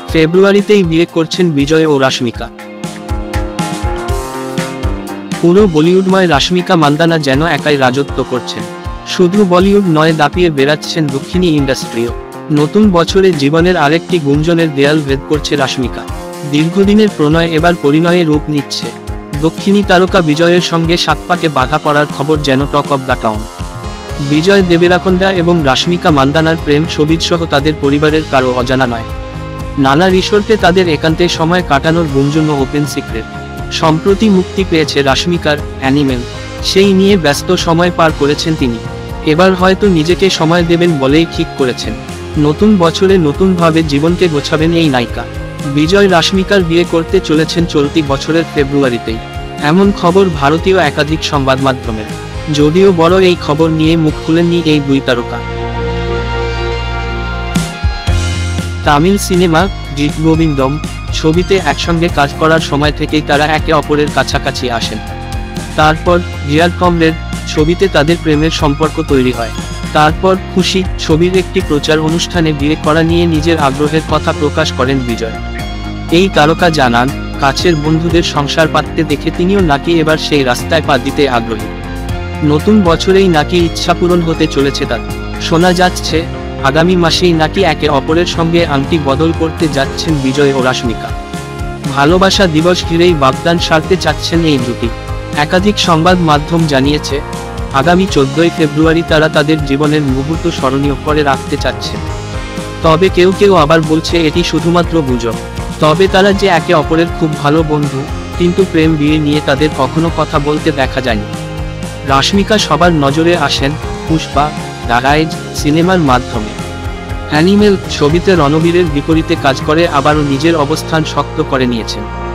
ফেব্রুয়ারিতেই বিয়ে করছেন বিজয় ও রাশমিকা। পুরো বলিউডময় রাশমিকা মান্দানা যেন একাই রাজত্ব করছেন। শুধু বলিউড নয়, দাপিয়ে বেড়াচ্ছেন দক্ষিণী ইন্ডাস্ট্রিও। নতুন বছরে জীবনের আরেকটি গুঞ্জনের দেয়াল ভেদ করছে রাশমিকা। দীর্ঘদিনের প্রণয় এবার পরিণয়ে রূপ নিচ্ছে। দক্ষিণী তারকা বিজয়ের সঙ্গে সাতপাকে বাধা পড়ার খবর যেন talk of the town. Vijay Deverakonda এবং রাশমিকা মান্দানার প্রেম সহ তাদের পরিবারের কারো অজানা নয়। নানা রিসোর্টে তাদের একান্তে সময় কাটানোর গুঞ্জন ওপেন সিক্রেট। সম্প্রতি মুক্তি পেয়েছে রাশমিকার অ্যানিমেল, সেই নিয়ে ব্যস্ত সময় পার করেছেন তিনি। এবার হয়তো নিজেকে সময় দেবেন বলেই ঠিক করেছেন। নতুন বছরে নতুনভাবে জীবনকে গোছাবেন এই নায়িকা। বিজয় রাশমিকার বিয়ে করতে চলেছেন চলতি বছরের ফেব্রুয়ারিতেই, এমন খবর ভারতীয় একাধিক সংবাদ মাধ্যমের। যদিও বড় এই খবর নিয়ে মুখ খুলেননি এই দুই তারকা। তামিল সিনেমা জিত গোবিন্দম ছবিতে একসঙ্গে কাজ করার সময় থেকেই তারা একে অপরের কাছাকাছি আসেন। তারপর ডিয়ার কমরেড ছবিতে তাদের প্রেমের সম্পর্ক তৈরি হয়। তারপর খুশি ছবির একটি প্রচার অনুষ্ঠানে বিয়ে করা নিয়ে নিজের আগ্রহের কথা প্রকাশ করেন বিজয়। এই তারকা জানান, কাছের বন্ধুদের সংসার পাততে দেখে তিনিও নাকি এবার সেই রাস্তায় পা দিতে আগ্রহী। নতুন বছরেই নাকি ইচ্ছা পূরণ হতে চলেছে তার। শোনা যাচ্ছে আগামী মাসেই নাকি একে অপরের সঙ্গে আংটি বদল করতে যাচ্ছেন বিজয় ও রাশমিকা। ভালোবাসা দিবস ঘিরেই বাগদান সারতে চাচ্ছেন এই জুটি। একাধিক সংবাদ মাধ্যম জানিয়েছে, আগামী 14ই ফেব্রুয়ারি তারা তাদের জীবনের মুহূর্ত স্মরণীয় করে রাখতে চাচ্ছেন। তবে কেউ কেউ আবার বলছে এটি শুধুমাত্র গুজব। তবে তারা যে একে অপরের খুব ভালো বন্ধু, কিন্তু প্রেম বিয়ে নিয়ে তাদের কখনো কথা বলতে দেখা যায়নি। রাশমিকা সবার নজরে আসেন পুষ্পা দ্য রাইজ সিনেমার মাধ্যমে। অ্যানিমেল ছবিতে রণবীরের বিপরীতে কাজ করে আবারও নিজের অবস্থান শক্ত করে নিয়েছেন।